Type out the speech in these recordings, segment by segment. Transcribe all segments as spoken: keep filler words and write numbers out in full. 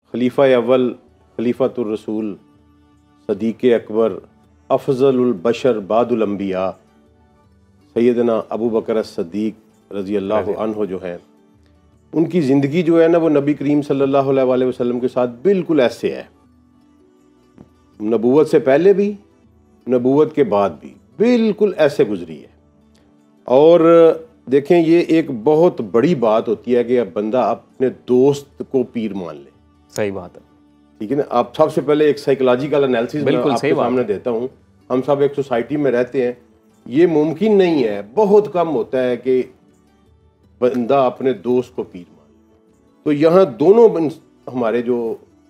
خلیفہ اول خلیفۃ الرسول صدیق اکبر افضل البشر بعد الانبیاء سیدنا ابو بکر الصدیق رضی اللہ عنہ جو ہے، ان کی زندگی جو ہے نا وہ نبی کریم صلی اللہ علیہ وآلہ وسلم کے ساتھ بالکل ایسے ہے، نبوت سے پہلے بھی نبوت کے بعد بھی بالکل ایسے گزری ہے۔ اور دیکھیں یہ ایک بہت بڑی بات ہوتی ہے کہ اب بندہ اپنے دوست کو پیر مان لے۔ صحیح بات ہے، ٹھیک ہے نا۔ آپ سب سے پہلے ایک سائیکولوجیکل انالیسس میں آپ کے سامنے دیتا ہوں۔ ہم سب ایک سوسائٹی میں رہتے ہیں، یہ ممکن نہیں ہے، بہت کم ہوتا ہے کہ بندہ اپنے دوست کو پیر مان لے۔ تو یہاں دونوں ہمارے جو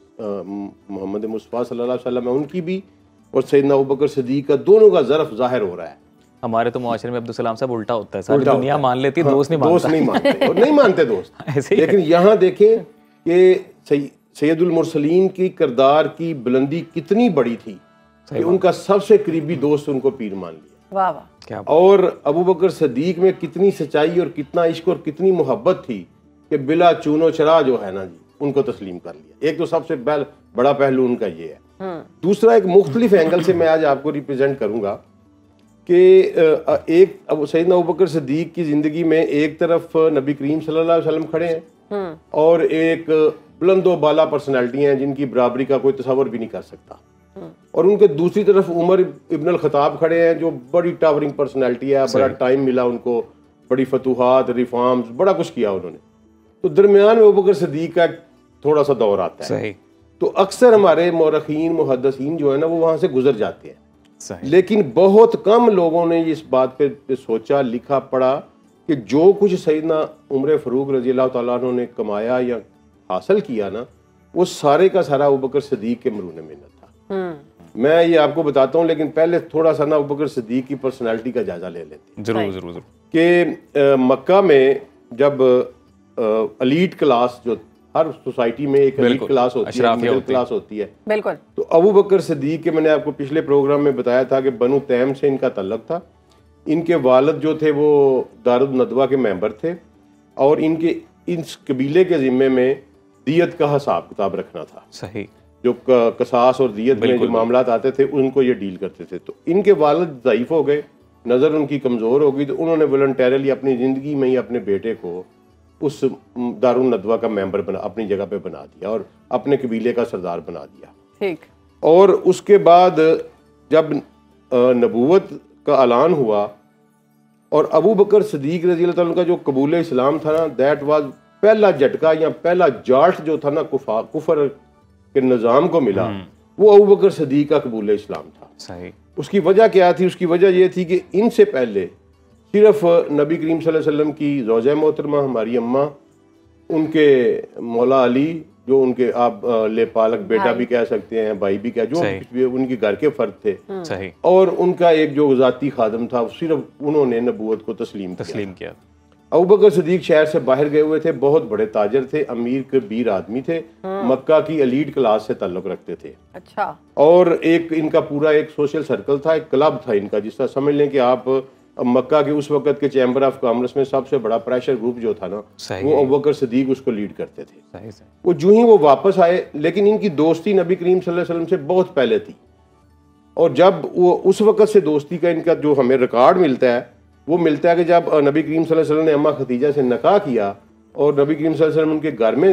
محمد مصطفیٰ صلی اللہ علیہ وسلم ہیں ان کی بھی اور سیدنا ابوبکر صدیق کا دونوں کا ظرف ظاہر ہو رہا ہے۔ ہمارے تو معاشرے میں عبدالسلام صاحب الٹا ہوتا ہے، ساری دنیا مان لیتی ہے، دوست نہیں مانتا، دوست نہیں مانتے اور نہیں مانتے دوست۔ لیکن یہاں دیکھیں کہ سید المرسلین کی کردار کی بلندی کتنی بڑی تھی کہ ان کا سب سے قریبی دوست ان کو پیر مان لیا۔ واہ واہ۔ اور ابوبکر صدیق میں کتنی سچائی اور کتنا عشق اور کتنی محبت تھی کہ بلا چون و چرا جو ہے نا جی ان کو تسلیم کر لیا۔ ایک تو سب سے بڑا پہلو ان کا یہ ہے۔ دوسرا ایک مختلف اینگل سے میں آج آپ کو ریپرزینٹ کروں گا کہ ایک سیدنا ابوبکر صدیق کی زندگی میں ایک طرف نبی کریم صلی اللہ علیہ وسلم کھڑے ہیں اور ایک بلند و بالا پرسنالٹی ہیں جن کی برابری کا کوئی تصور بھی نہیں کر سکتا، اور ان کے دوسری طرف عمر ابن الخطاب کھڑے ہیں جو بڑی ٹاورنگ پرسنالٹی ہے، بڑا ٹائم ملا ان کو، بڑی فتوحات، ریفارمز، بڑا کچھ کیا انہوں نے۔ تو درمیان میں ابوبکر صدیق کا تھوڑا سا دور آتا ہے۔ تو اکثر ہمارے مورخین محدثین جو ہے نا وہ وہاں سے گزر جاتے ہیں، لیکن بہت کم لوگوں نے اس بات پہ سوچا، لکھا، پڑھا کہ جو کچھ سیدنا عمر فاروق رضی اللہ تعالیٰ عنہ نے کمایا یا حاصل کیا نا وہ سارے کا سارا ابوبکر صدیق کے مرہون محنت تھا۔ میں یہ آپ کو بتاتا ہوں، لیکن پہلے تھوڑا سا نا ابوبکر صدیق کی پرسنالٹی کا جائزہ لے لیتے ہیں۔ ضرور ضرور ضرور۔ کہ مکہ میں جب الیٹ کلاس، جو ہر سوسائٹی میں ایک الیٹ کلاس ہوتی ہے، مڈل کلاس ہوتی ہے، بالکل، تو ابوبکر صدیق کے میں نے آپ کو پچھلے پروگرام میں بتایا تھا کہ بنو تیم سے ان کا تعلق تھا۔ ان کے والد جو تھے وہ دارالندوہ کے ممبر تھے اور ان کے اس قبیلے کے ذمے میں دیت کا حساب کتاب رکھنا تھا۔ صحیح۔ جو قصاص اور دیت میں جو معاملات آتے تھے ان کو یہ ڈیل کرتے تھے۔ تو ان کے والد ضعیف ہو گئے، نظر ان کی کمزور ہو گئی، تو انہوں نے والنٹیرلی اپنی زندگی میں ہی اپنے بیٹے کو اس دارالندوہ کا ممبر بنا اپنی جگہ پہ بنا دیا اور اپنے قبیلے کا سردار بنا دیا۔ ٹھیک۔ اور اس کے بعد جب نبوت کا اعلان ہوا اور ابو بکر صدیق رضی اللہ تعالیٰ کا جو قبول اسلام تھا نا، دیٹ واز پہلا جھٹکا یا پہلا جالٹ جو تھا نا کفر کے نظام کو ملا، وہ ابو بکر صدیق کا قبول اسلام تھا۔ صحیح۔ اس کی وجہ کیا تھی؟ اس کی وجہ یہ تھی کہ ان سے پہلے صرف نبی کریم صلی اللہ علیہ وسلم کی زوجہ محترمہ ہماری اماں، ان کے مولا علی جو ان کے آپ لے پالک بیٹا بھی کہہ سکتے ہیں، بھائی بھی کہہ، جو ان کے گھر کے فرد تھے، اور ان کا ایک جو ذاتی خادم تھا، صرف انہوں نے نبوت کو تسلیم تسلیم کیا۔ ابوبکر صدیق شہر سے باہر گئے ہوئے تھے، بہت بڑے تاجر تھے، امیر کبیر آدمی تھے، مکہ کی ایلیٹ کلاس سے تعلق رکھتے تھے۔ اچھا۔ اور ایک ان کا پورا ایک سوشل سرکل تھا، ایک کلب تھا ان کا، جس طرح سمجھ لیں کہ آپ مکہ کے اس وقت کے چیمبر آف کامرس میں سب سے بڑا پریشر گروپ جو تھا نا، وہ ابوبکر صدیق اس کو لیڈ کرتے تھے۔ وہ جو ہی وہ واپس آئے، لیکن ان کی دوستی نبی کریم صلی اللہ علیہ وسلم سے بہت پہلے تھی، اور جب وہ اس وقت سے دوستی کا ان کا جو ہمیں ریکارڈ ملتا ہے وہ ملتا ہے کہ جب نبی کریم صلی اللہ علیہ وسلم نے اماں خدیجہ سے نکاح کیا اور نبی کریم صلی اللہ علیہ وسلم ان کے گھر میں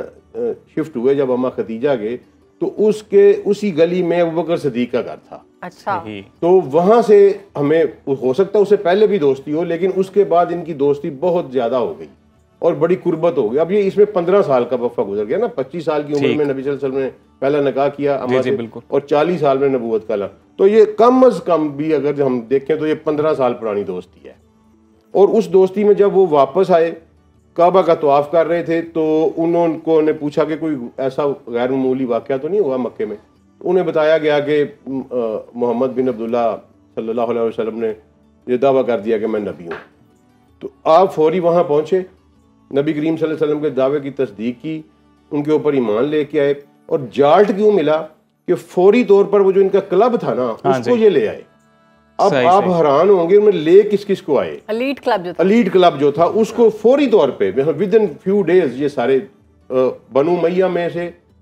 شفٹ ہوئے، جب اماں خدیجہ گئے تو اس کے اسی گلی میں ابوبکر صدیق کا گھر تھا۔ اچھا۔ تو وہاں سے ہمیں ہو سکتا ہے اس سے پہلے بھی دوستی ہو، لیکن اس کے بعد ان کی دوستی بہت زیادہ ہو گئی اور بڑی قربت ہو گئی۔ اب یہ اس میں پندرہ سال کا وقفہ گزر گیا نا، پچیس سال کی عمر میں نبی صلی اللہ علیہ وسلم نے پہلا نکاح کیا اماں سے، اور چالیس سال میں نبوت کا اعلان، تو یہ کم از کم بھی اگر ہم دیکھیں تو یہ پندرہ سال پرانی دوستی ہے۔ اور اس دوستی میں جب وہ واپس آئے، کعبہ کا طواف کر رہے تھے، تو انہوں کو نے پوچھا کہ کوئی ایسا غیر معمولی واقعہ تو نہیں ہوا مکے میں؟ انہیں بتایا گیا کہ محمد بن عبداللہ صلی اللہ علیہ وسلم نے یہ دعویٰ کر دیا کہ میں نبی ہوں۔ تو آپ فوری وہاں پہنچے، نبی کریم صلی اللہ علیہ وسلم کے دعوے کی تصدیق کی، ان کے اوپر ایمان لے کے آئے، اور جالٹ کیوں ملا کہ فوری طور پر وہ جو ان کا کلب تھا نا اس کو یہ لے آئے۔ اب آپ حیران ہوں گے میں لے کس کس کو آئے؟ ایلیٹ کلب جو تھا ایلیٹ کلب جو تھا اس کو فوری طور پہ ود ان فیو ڈیز یہ سارے بنو امیہ میں سے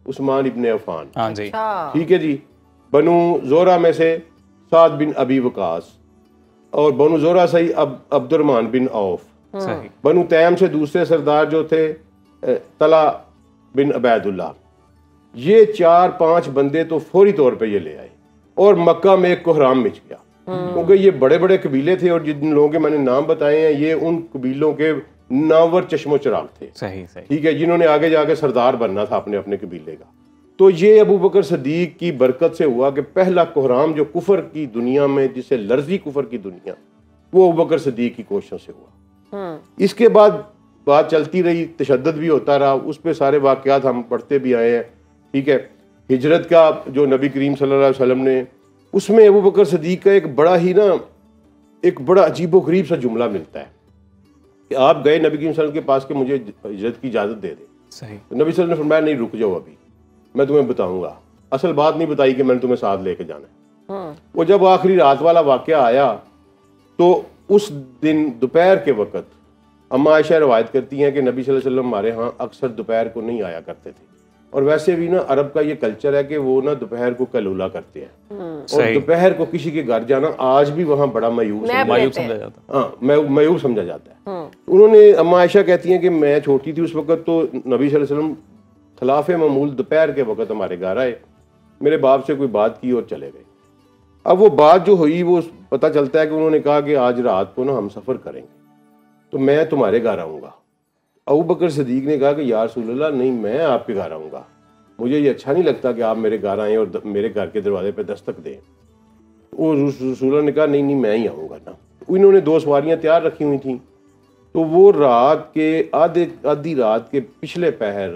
عثمان ابن عفان. ہاں جی ٹھیک ہے جی. بنو زورا میں سے سعد بن ابی وقاص, اور بنو زورا سے ہی اب عبد الرحمن بن عوف. صحیح. بنو تیم سے دوسرے سردار جو تھے طلحہ بن عبید اللہ. یہ چار پانچ بندے تو فوری طور پہ یہ لے آئے اور مکہ میں ایک کوہرام مچ گیا, کیونکہ یہ بڑے بڑے قبیلے تھے اور جن لوگوں کے میں نے نام بتائے ہیں یہ ان قبیلوں کے ناور چشم و چراغ تھے. صحیح صحیح. ٹھیک ہے, جنہوں نے آگے جا کے سردار بننا تھا اپنے اپنے قبیلے کا. تو یہ ابو بکر صدیق کی برکت سے ہوا کہ پہلا کوہرام جو کفر کی دنیا میں, جسے لرزی کفر کی دنیا, وہ ابو بکر صدیق کی کوششوں سے ہوا. اس کے بعد بات چلتی رہی, تشدد بھی ہوتا رہا, اس پہ سارے واقعات ہم پڑھتے بھی آئے ہیں. ٹھیک ہے. ہجرت کا جو نبی کریم صلی اللہ علیہ وسلم نے, اس میں ابو بکر صدیق کا ایک بڑا ہی نا ایک بڑا عجیب و غریب سا جملہ ملتا ہے کہ آپ گئے نبی کریم صلی اللہ علیہ وسلم کے پاس کہ مجھے ہجرت کی اجازت دے دیں. صحیح. نبی صلی اللہ علیہ وسلم نے فرمایا نہیں رک جاؤ, ابھی میں تمہیں بتاؤں گا. اصل بات نہیں بتائی کہ میں نے تمہیں ساتھ لے کے جانا ہے. وہ جب آخری رات والا واقعہ آیا تو اس دن دوپہر کے وقت اما عائشہ روایت کرتی ہیں کہ نبی صلی اللہ علیہ وسلم ہمارے ہاں اکثر دوپہر کو نہیں آیا کرتے تھے, اور ویسے بھی نا عرب کا یہ کلچر ہے کہ وہ نا دوپہر کو کلولا کرتے ہیں, اور دوپہر کو کسی کے گھر جانا آج بھی وہاں بڑا میوب سمجھا جاتا ہے. ہاں میوب سمجھا جاتا ہے. انہوں نے اما عائشہ کہتی ہیں کہ میں چھوٹی تھی اس وقت, تو نبی صلی اللہ علیہ وسلم خلاف معمول دوپہر کے وقت ہمارے گھر آئے, میرے باپ سے کوئی بات کی اور چلے گئے. اب وہ بات جو ہوئی وہ پتہ چلتا ہے کہ انہوں نے کہا کہ آج رات کو نا ہم سفر کریں گے تو میں تمہارے گھر آؤں گا. ابو بکر صدیق نے کہا کہ یا رسول اللہ نہیں, میں آپ کے گھر آؤں گا, مجھے یہ اچھا نہیں لگتا کہ آپ میرے گھر آئیں اور میرے گھر کے دروازے پہ دستک دیں. وہ رسول اللہ نے کہا نہیں نہیں میں ہی آؤں گا نا. انہوں نے دو سواریاں تیار رکھی ہوئی تھیں, تو وہ رات کے آدھے آدھی رات کے پچھلے پہر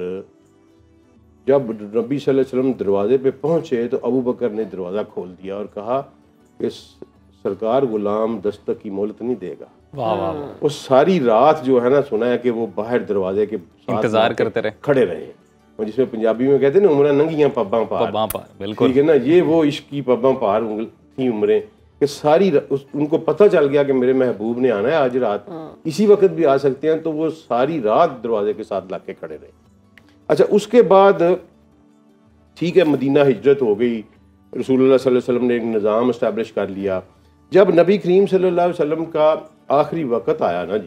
جب نبی صلی اللہ علیہ وسلم دروازے پہ پہنچے تو ابو بکر نے دروازہ کھول دیا اور کہا کہ سرکار غلام دستک کی مہلت نہیں دے گا. واہ واہ. وہ ساری رات جو ہے نا سنا ہے کہ وہ باہر دروازے کے انتظار کرتے رہے, کھڑے رہے, جس میں پنجابی میں کہتے ہیں نا عمریں ننگیاں پباں پار. پباں پار, بالکل. ٹھیک ہے نا, یہ وہ عشق کی پباں پار تھیں عمریں کہ ساری ان کو پتہ چل گیا کہ میرے محبوب نے آنا ہے آج رات, اسی وقت بھی آ سکتے ہیں, تو وہ ساری رات دروازے کے ساتھ لا کے کھڑے رہے. اچھا اس کے بعد ٹھیک ہے مدینہ ہجرت ہو گئی, رسول اللہ صلی اللہ علیہ وسلم نے ایک نظام اسٹیبلش کر لیا. جب نبی کریم صلی اللہ علیہ وسلم کا آخری وقت آیا نا جی,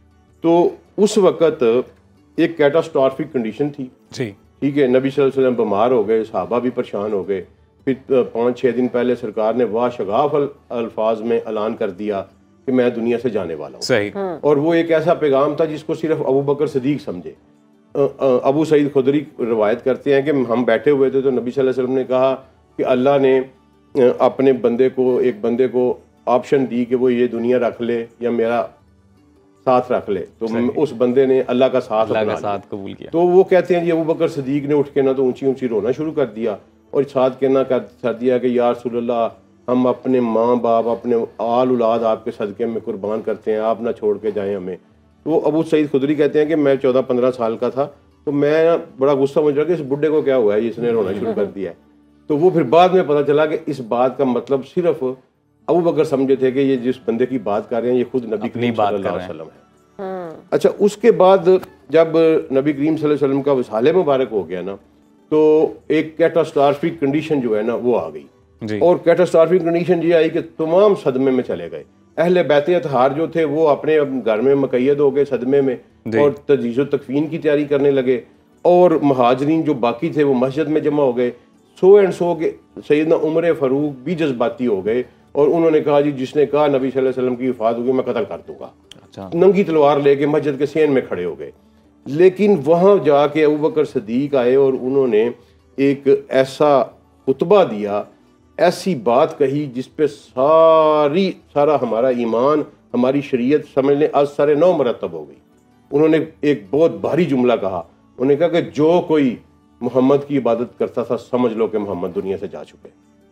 تو اس وقت ایک کیٹاسٹرافک کنڈیشن تھی. جی ٹھیک ہے, نبی صلی اللہ علیہ وسلم بیمار ہو گئے, صحابہ بھی پریشان ہو گئے. پھر پانچ چھ دن پہلے سرکار نے واہ شگاف الفاظ میں اعلان کر دیا کہ میں دنیا سے جانے والا ہوں. صحیح. اور وہ ایک ایسا پیغام تھا جس کو صرف ابو بکر صدیق سمجھے. ابو سعید خدری روایت کرتے ہیں کہ ہم بیٹھے ہوئے تھے تو نبی صلی اللہ علیہ وسلم نے کہا کہ اللہ نے اپنے بندے کو ایک بندے کو آپشن دی کہ وہ یہ دنیا رکھ لے یا میرا ساتھ رکھ لے, تو اس بندے نے اللہ کا ساتھ اللہ کا ساتھ قبول کیا. تو وہ کہتے ہیں جی ابو بکر صدیق نے اٹھ کے نہ تو اونچی اونچی رونا شروع کر دیا اور ساتھ کہنا کر دیا کہ یا رسول اللہ ہم اپنے ماں باپ اپنے آل اولاد آپ کے صدقے میں قربان کرتے ہیں, آپ نہ چھوڑ کے جائیں ہمیں. وہ ابو سعید خدری کہتے ہیں کہ میں چودہ پندرہ سال کا تھا, تو میں بڑا غصہ مجھ رہا کہ اس بڈھے کو کیا ہوا ہے, اس نے رونا شروع کر دیا ہے. تو وہ پھر بعد میں پتہ چلا کہ اس بات کا مطلب صرف ابو بکر سمجھے تھے کہ یہ جس بندے کی بات کر رہے ہیں یہ خود نبی کریم صلی اللہ علیہ وسلم ہے. اچھا اس کے بعد جب نبی کریم صلی اللہ علیہ وسلم کا وصال مبارک ہو گیا نا, تو ایک کیٹاسٹرافک کنڈیشن جو ہے نا وہ آ گئی. اور کیٹاسٹرافک کنڈیشن یہ آئی کہ تمام صدمے میں چلے گئے. اہل بیت اطہار جو تھے وہ اپنے گھر میں مقید ہو گئے صدمے میں, اور تجہیز و تکفین کی تیاری کرنے لگے, اور مہاجرین جو باقی تھے وہ مسجد میں جمع ہو گئے. سو اینڈ سو کے سیدنا عمر فاروق بھی جذباتی ہو گئے, اور انہوں نے کہا جی جس نے کہا نبی صلی اللہ علیہ وسلم کی وفات ہوگی میں قتل کر دوں گا. ننگی تلوار لے کے مسجد کے سین میں کھڑے ہو گئے. لیکن وہاں جا کے ابو بکر صدیق آئے اور انہوں نے ایک ایسا خطبہ دیا, ایسی بات کہی جس پہ ساری سارا ہمارا ایمان ہماری شریعت سمجھ لیں آج سارے نو مرتب ہو گئی. انہوں نے ایک بہت بھاری جملہ کہا, انہوں نے کہا کہ جو کوئی محمد کی عبادت کرتا تھا سمجھ لو کہ محمد دنیا سے جا چکے,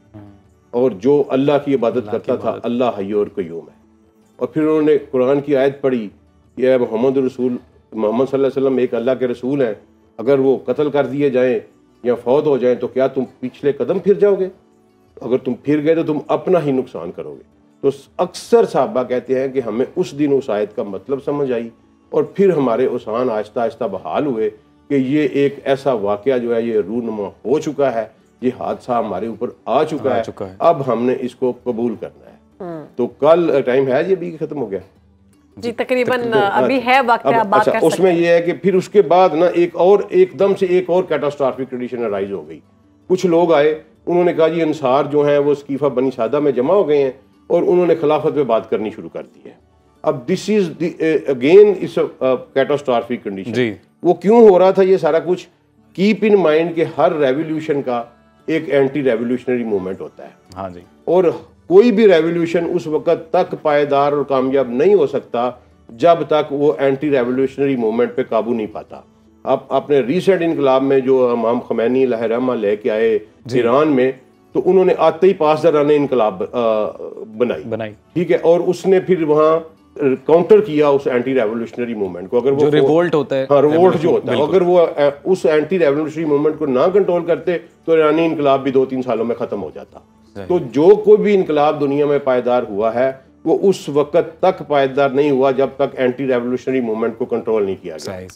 اور جو اللہ کی عبادت کرتا تھا اللہ حی اور قیوم ہے. اور پھر انہوں نے قرآن کی آیت پڑھی, یہ محمد رسول محمد صلی اللہ علیہ وسلم ایک اللہ کے رسول ہیں, اگر وہ قتل کر دیے جائیں یا فوت ہو جائیں تو کیا تم پچھلے قدم پھر جاؤ گے؟ اگر تم پھر گئے تو تم اپنا ہی نقصان کرو گے. تو اکثر صحابہ کہتے ہیں کہ ہمیں اس دن اس آیت کا مطلب سمجھ آئی, اور پھر ہمارے اوسان آہستہ آہستہ بحال ہوئے کہ یہ ایک ایسا واقعہ جو ہے یہ رونما ہو چکا ہے, یہ حادثہ ہمارے اوپر آ چکا ہے, اب ہم نے اس کو قبول کرنا ہے. تو کل ٹائم ہے یہ بھی ختم ہو گیا جی تقریباً ابھی ہے وقت, آپ بات کر سکتے ہیں. اس میں یہ ہے کہ پھر اس کے بعد نا ایک اور ایک دم سے ایک اور کیٹاسٹرافک کنڈیشن ارائز ہو گئی. کچھ لوگ آئے, انہوں نے کہا جی انصار جو ہیں وہ اسقیفہ بنی سعدہ میں جمع ہو گئے ہیں اور انہوں نے خلافت پہ بات کرنی شروع کر دی ہے. اب دس از اگین اس کیٹاسٹرافک کنڈیشن. وہ کیوں ہو رہا تھا یہ سارا کچھ؟ کیپ ان مائنڈ کہ ہر ریولیوشن کا ایک اینٹی ریولیوشنری موومنٹ ہوتا ہے. ہاں جی. اور کوئی بھی ریولیوشن اس وقت تک پائیدار اور کامیاب نہیں ہو سکتا جب تک وہ اینٹی ریولیوشنری موومنٹ پہ قابو نہیں پاتا. آپ اپنے ریسنٹ انقلاب میں جو امام خمینی علیہ رحمہ لے کے آئے ایران میں, تو انہوں نے آتے ہی پاسدارانہ انقلاب بنائی بنائی ٹھیک ہے, اور اس نے پھر وہاں کاؤنٹر کیا اس اینٹی ریولیوشنری موومنٹ کو. اگر وہ ریوولٹ ہوتا ہے, ہاں ریوولٹ جو ہوتا ہے, اگر وہ اس اینٹی ریولیوشنری موومنٹ کو نہ کنٹرول کرتے تو ایرانی انقلاب بھی دو تین سالوں میں ختم ہو جاتا. تو جو کوئی بھی انقلاب دنیا میں پائیدار ہوا ہے وہ اس وقت تک پائیدار نہیں ہوا جب تک اینٹی ریولیوشنری موومنٹ کو کنٹرول نہیں کیا گیا.